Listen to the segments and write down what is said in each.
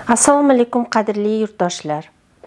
Assalomu alaykum qadrli yurtdoshlar.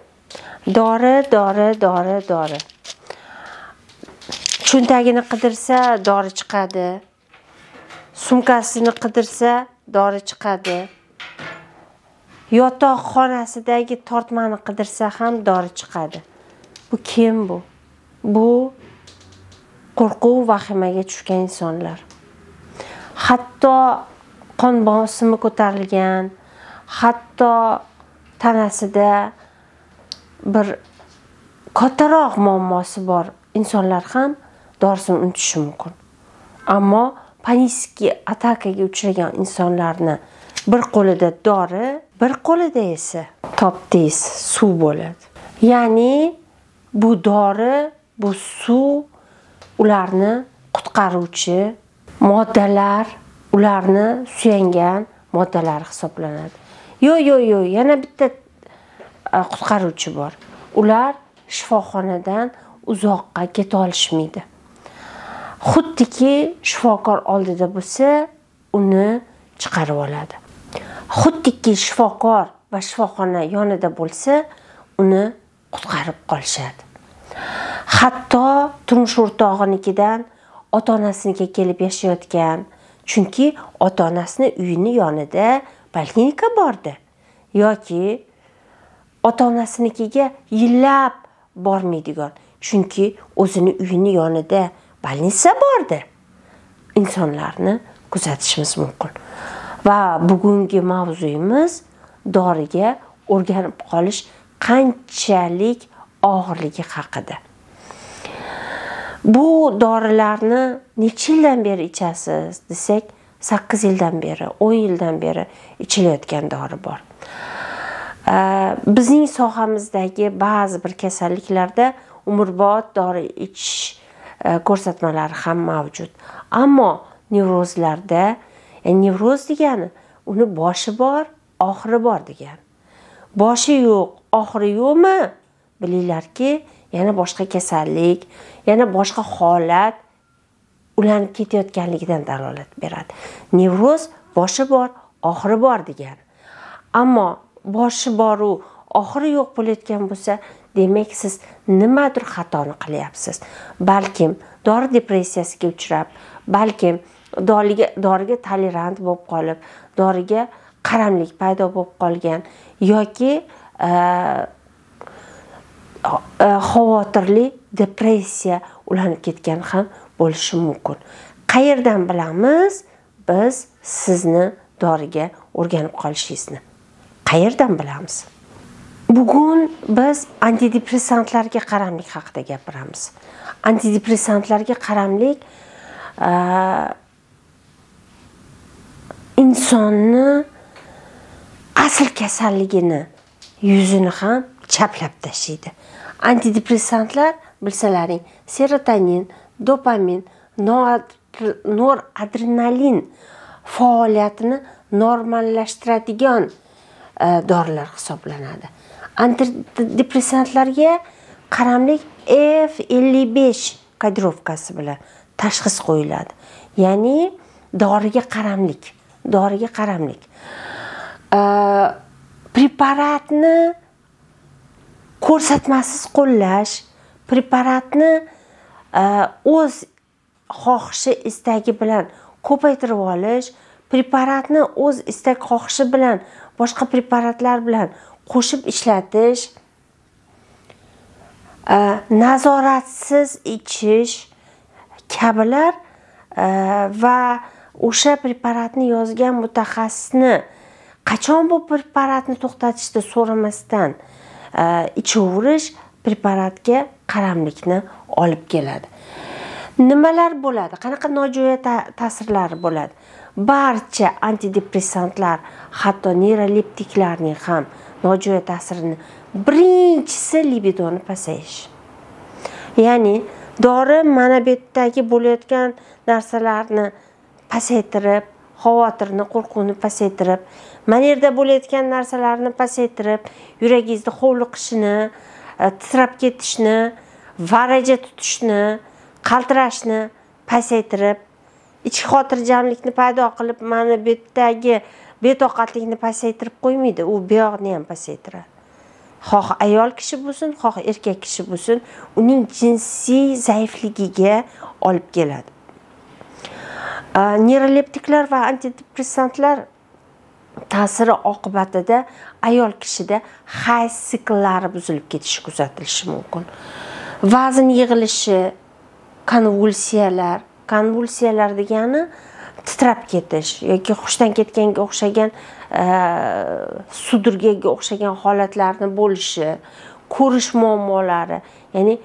Dori. Cho'ntagini qidirsa dori chiqadi. Sumkasini qidirsa dori chiqadi. Yotoq xonasidagi tortmani qidirsa ham dori chiqadi. Bu kim bu? Bu qo'rquv vahimaga tushgan insonlar. Hatto qon bosimi ko'tarilgan, hatto tanasida bir kattaroq muammosi bor insonlar ham dorisini unutishi mumkin. Ammo panический atakaga uchragan insonlarni bir qo'lida dori, bir qo'lida esa topdingiz suv bo'ladi. Ya'ni bu dori, bu suv ularni qutqaruvchi moddalar, ularni suyangan moddalar hisoblanadi. Yo'q, yana bitta qutqaruvchi bor. Ular shifoxonadan uzoqqa keta olishmaydi. Xuddiki shifokor oldida bo'lsa, uni chiqarib oladi. Xuddiki shifokor va shifoxona yonida bo'lsa, uni qutqarib qolishadi. Hatto turmush o'rtog'inikidan ota-onasinikiga kelib yashayotgan, chunki ota-onasining uyini yonida poliklinika bordi yoki ota-onasinikiga yillab bormaydigan, chunki o'zini uyini yonida больница bordi. Insonlarni kuzatishimiz mumkin. Va bugungi mavzuyimiz doriga o'rganib qolish qanchalik og'irligi haqida. Bu dorilarni necha yildan beri ichasiz desak, 8 yildan beri, 10 yildan beri ichilayotgan dori bor. Bizning sohamizdagi ba'zi bir kasalliklarda umrbod dori ichish ko'rsatmalari ham mavjud. Ammo nevrozlarda, nevroz degani uni boshi bor, oxiri bor degani. Boshi yo'q, oxiri yo'qmi? Bilinglarki, yana boshqa kasallik, yana boshqa holat ularni ketayotganligidan dalolat beradi. Nevroz boshi bor, oxiri bor degani. Ammo boshi bor u oxiri yo'q bo'layotgan bo'lsa, demak siz nimadir xatoni qilyapsiz. Balkim dori depressiyasiga uchrab, balkim doriga tolerant bo'lib qolib, doriga qaramlik paydo bo'lib qolgan yoki xavotirli depressiya ulanib ketgan ham bo'lishi mumkin. Qayerdan bilamiz biz sizni doriga o'rganib qolishingizni? Qayerdan bilamiz? Bugun biz antidepressantlarga qaramlik haqida gapiramiz. Antidepressantlarga qaramlik insonni asl kasalligini, yuzini ham chaplab tashlaydi. Antidepressantlar bilsalaring, serotonin, dopamin, noradrenalin faoliyatini normallashtiradigan dorilar hisoblanadi. Antidepressantlarga qaramlik F55 kodirovkasi bilan tashxis qo'yiladi. Ya'ni doriga qaramlik. Preparatni ko'rsatmasiz qo'llash, preparatni o'z xohishi, istagi bilan ko'paytirib olish, preparatni o'z istak xohishi bilan boshqa preparatlar bilan qo'shib ishlatish, nazoratsiz ichish kabilar va o'sha preparatni yozgan mutaxassisni qachon bu preparatni to'xtatishni so'ramasdan ichaverish preparatga qaramlikni olib keladi. Nimalar bo'ladi? Qanaqa nojo'ya ta'sirlari bo'ladi? Barcha antidepressantlar, hatto neyroleptiklarning ham nojo'ya ta'sirini birinchisi libidoni pasayish. Ya'ni dori mana bu yerdagi bo'layotgan narsalarni pasaytirib, xavotirni, qo'rquvni pasaytirib, mana yerda bo'layotgan narsalarni pasaytirib, yuragingizda hovliqishini, titrab ketishni, varaja tutishni, qaltirashni pasaytirib, ichki xotirjamlikni paydo qilib, mana bu yerdagi betoqatlikni pasaytirib qo'ymaydi, u buyog'ni ham pasaytiradi. Xoh ayol kishi bo'lsin, xoh erkak kishi bo'lsin, uning jinsiy zaifligiga olib keladi. Neyroleptiklar va antidepressantlar ta'siri oqibatida ayol kishida hayz sikllari buzilib ketishi kuzatilishi mumkin. Vazn yig'ilishi, konvulsiyalar degani titrab ketish yoki hushdan ketganga o'xshagan sudurgaga o'xshagan holatlarni bo'lishi, ko'rish muammolari, ya'ni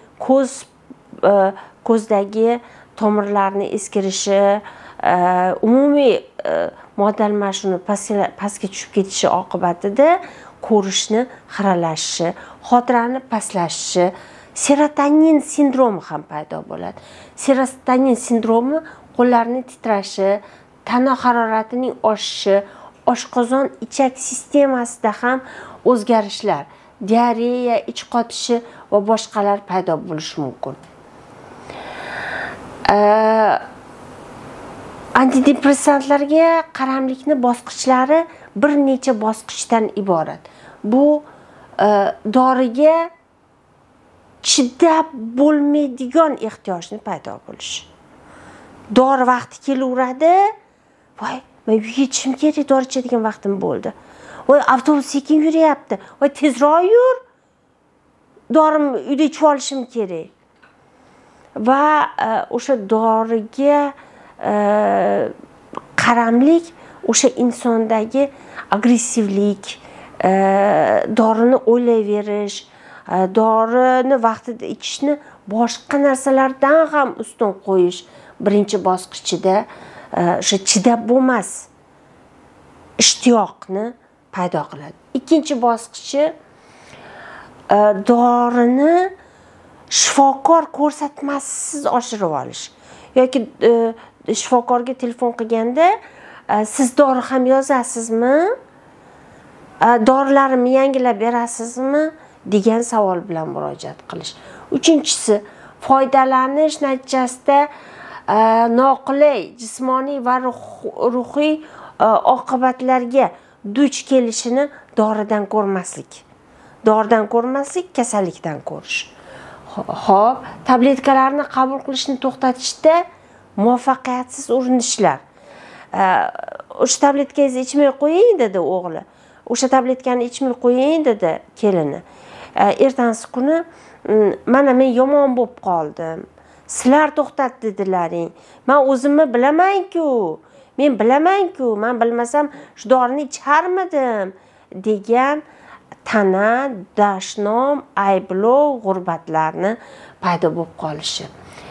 ko'zdagi tomirlarni eskirishi, umumiy modda almashuvi pastga tushib ketishi oqibatida ko'rishni xiralashishi, xotirani pastlashishi, serotonin sindromi ham paydo bo'ladi. Serotonin sindromi qo'llarning titrashi, tana haroratining oshishi, oshqozon ichak sistemasida ham o'zgarishlar, diareya, ich qotishi va boshqalar paydo bo'lishi mumkin. Antidepressantlarga qaramlikni bosqichlari bir necha bosqichdan iborat. Bu doriga chidab bo'lmaydigan ehtiyojni paydo bo'lishi. Dori vaqti kelaveradi. Voy, men uyga yetishim kerak, dori ichadigan vaqtim bo'ldi. Voy, avtobus sekin yuryapti. Voy, tezroq yur. Dorim uyda ichib olishim kerak. Va o'sha doriga qaramlik o'sha insondagi agressivlik, dorini o'ylayverish, dorini vaqtida ichishni boshqa narsalardan ham ustun qo'yish birinchi bosqichida o'sha chidab bo'lmas ishtiyoqni paydo qiladi. Ikkinchi bosqichi dorini shifokor ko'rsatmasisiz oshirib olish yoki shifokorga telefon qilganda siz dori ham yozasizmi? Dorilarimni yangilab berasizmi? degan savol bilan murojaat qilish. Uchinchisi, foydalanish natijasida noqulay jismoniy va ruhiy oqibatlarga duch kelishini doridan ko'rmaslik. Doridan ko'rmaslik, kasallikdan ko'rish. Xo'p, tabletkalarni qabul qilishni to'xtatishda muvaffaqiyatsiz urinishlar. O'sha tabletkangizni ichmay qo'ying dedi o'g'li. O'sha tabletkani ichmay qo'ying dedi kelini. Ertasi kuni mana men yomon bo'lib qoldim. Sizlar to'xtat dedilaring. Men o'zimni bilaman-ku. Men bilmasam shu dorini icharmidim degan tana, dashnom, ayblov, g'urbatlarni paydo bo'lib qolishi.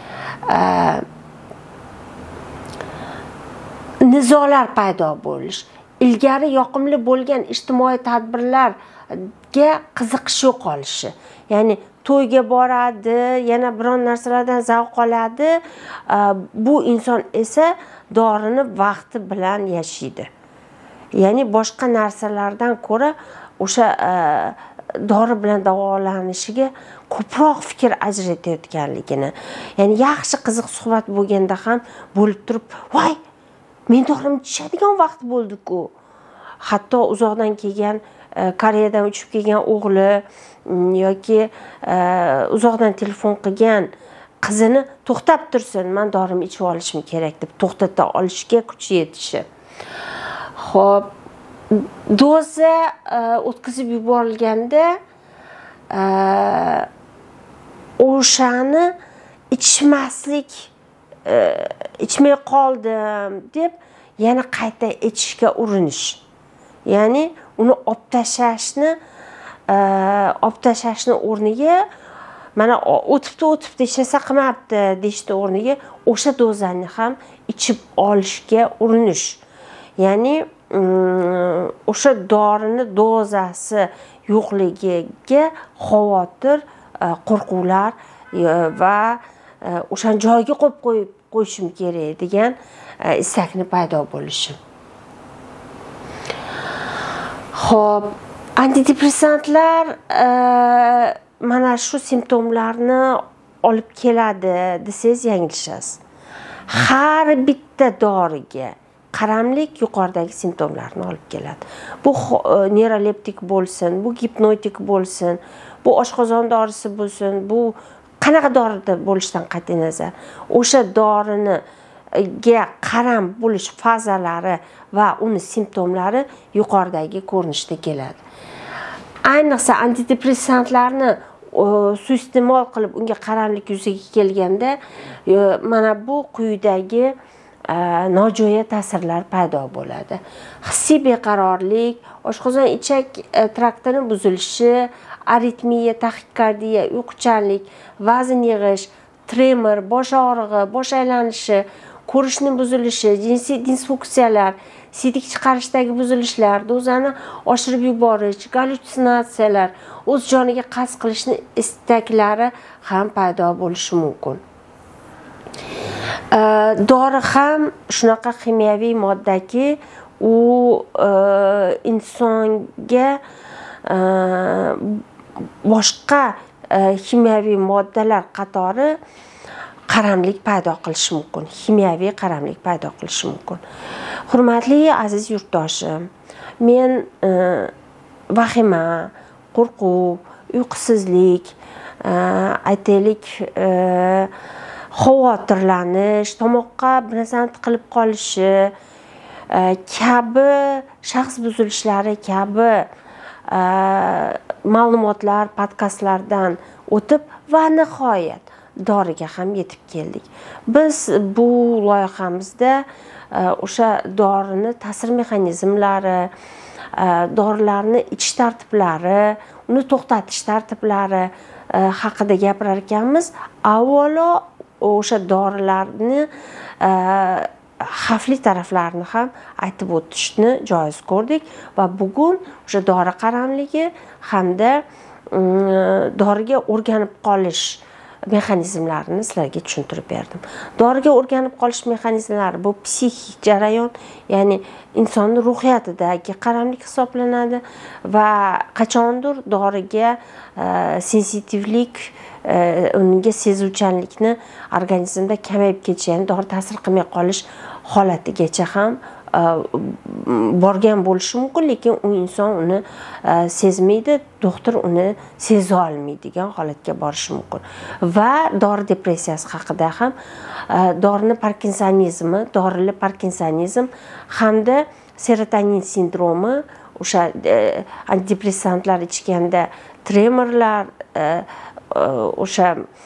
Nizolar paydo bo'lish, ilgari yoqimli bo'lgan ijtimoiy tadbirlarga qiziqish yo'qolishi. Ya'ni to'yga boradi, yana biron narsalardan zavq oladi. Bu inson esa dorini vaqti bilan yashaydi. Ya'ni boshqa narsalardan ko'ra o'sha dori bilan davolanishiga ko'proq fikr ajratayotganligini, ya'ni yaxshi qiziq suhbat bo'lganda ham bo'lib turib, voy, men dorimni ichadigan vaqt bo'ldi-ku. Hatto uzoqdan kelgan, Koreyadan uchib kelgan o'g'li yoki uzoqdan telefon qilgan qizini to'xtab tursin, men dorimni ichib olishim kerak deb to'xtata olishga kuchi yetishi. Xo'p, doza o'tkazib yuborilganda o'shani ichmaslik, ichmay qoldim deb yana qayta ichishga urinish. Ya'ni uni olib tashlashni o'rniga mana o'tibdi hech narsa qilmabdi deyishni o'rniga o'sha dozani ham ichib olishga urinish. Ya'ni o'sha dorini dozasi yo'qligiga xavotir, qo'rquvlar va o'sha joyga qo'yib qo'yishim kerak degan istakni paydo bo'lishi. Xo'p, antidepressantlar mana shu simptomlarni olib keladi desangiz yanglishasiz. Har bitta doriga qaramlik yuqoridagi simptomlarni olib keladi. Bu neyroleptik bo'lsin, bu gipnotik bo'lsin, bu oshqozon dorisi bo'lsin, bu qanaqa dorida bo'lishidan qat'iy nazar, o'sha doriga qaram bo'lish fazalari va uni simptomlari yuqoridagi ko'rinishda keladi. Ayniqsa antidepressantlarni suiiste'mol qilib unga qaramlik yuzaga kelganda mana bu quyidagi nojo'ya ta'sirlar paydo bo'ladi. Hissiy beqarorlik, oshqozon ichak traktining buzilishi, aritmiya, taxikardiya, uyquchanlik, vazn yig'ish, tremor, bosh og'rig'i, bosh aylanishi, ko'rishning buzilishi, jinsiy disfunksiyalar, siydik chiqarishdagi buzilishlar, dozani oshirib yuborish, gallyutsinatsiyalar, o'z joniga qasd qilishni istaklari ham paydo bo'lishi mumkin. Dori ham shunaqa kimyoviy moddaki, u insonga boshqa kimyoviy moddalar qatori qaramlik paydo qilishi mumkin. Kimyoviy qaramlik paydo qilishi mumkin. Hurmatli aziz yurtdoshim, men vahima, qo'rquv, uyqusizlik, aytaylik, xavotirlanish, tomoqqa bir narsani tiqilib qolishi kabi shaxs buzilishlari kabi ma'lumotlar podkastlardan o'tib va nihoyat doriga ham yetib keldik. Biz bu loyihamizda o'sha dorini ta'sir mexanizmlari, dorilarni ichish tartiblari, uni to'xtatish tartiblari haqida gapirar ekanmiz. Avvalo o'sha dorilarni xavfli taraflarini ham aytib o'tishni joiz ko'rdik va bugun o'sha dori qaramligi hamda doriga o'rganib qolish mexanizmlarini sizlarga tushuntirib berdim. Doriga o'rganib qolish mexanizmlari bu psixik jarayon, ya'ni insonning ruhiyatidagi qaramlik hisoblanadi va qachondir doriga sensitivlik, unga sezuvchanlikni organizmda kamayib ketishi, ya'ni dori ta'sir qilmay qolish holatigacha ham borgan bo'lishi mumkin, lekin u inson uni sezmaydi, doktor uni seza olmaydigan holatga borishi mumkin. Va dori depressiyasi haqida ham dorini parkinsonizmi, dorili parkinsonizm hamda serotonin sindromi, o'sha antidepressantlar ichganda tremorlar, o'sha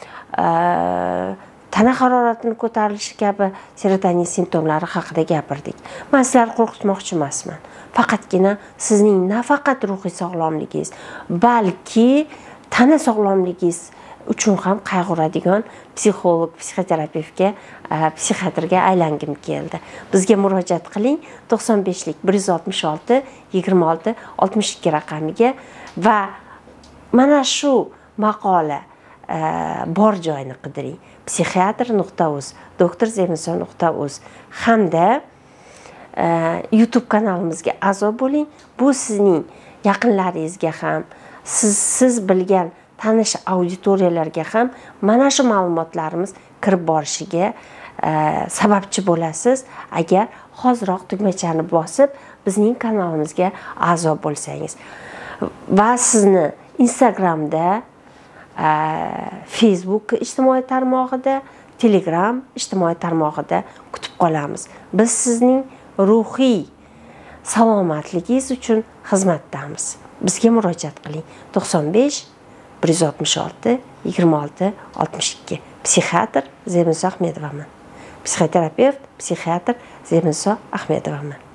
tana haroratini ko'tarilishi kabi serotonin simptomlari haqida gapirdik. Men sizlarni qo'rqitmoqchi emasman. Faqatgina sizning nafaqat ruhiy sog'lomligingiz, balki tana sog'lomligingiz uchun ham qayg'uradigan psixolog, psixoterapevtga, psixiatrga aylangim keldi. Bizga murojaat qiling 95lik 166 26 62 raqamiga va mana shu maqola bor joyini qidiring. psixiatr.uz, doktorzemison.uz hamda YouTube kanalimizga a'zo bo'ling. Bu sizning yaqinlaringizga ham, siz bilgan tanish auditoriyalarga ham mana shu ma'lumotlarimiz kirib borishiga sababchi bo'lasiz agar hoziroq tugmachani bosib bizning kanalimizga a'zo bo'lsangiz. Va sizni Instagramda, Facebook ijtimoiy tarmog'ida, Telegram ijtimoiy tarmog'ida kutib qolamiz. Biz sizning ruhiy salomatligingiz uchun xizmatdamiz. Bizga murojaat qiling 95 166 26 62. Psixiatr Zemniso Ahmedovaman. Psixoterapevt, psixiatr Zemniso Ahmedovaman.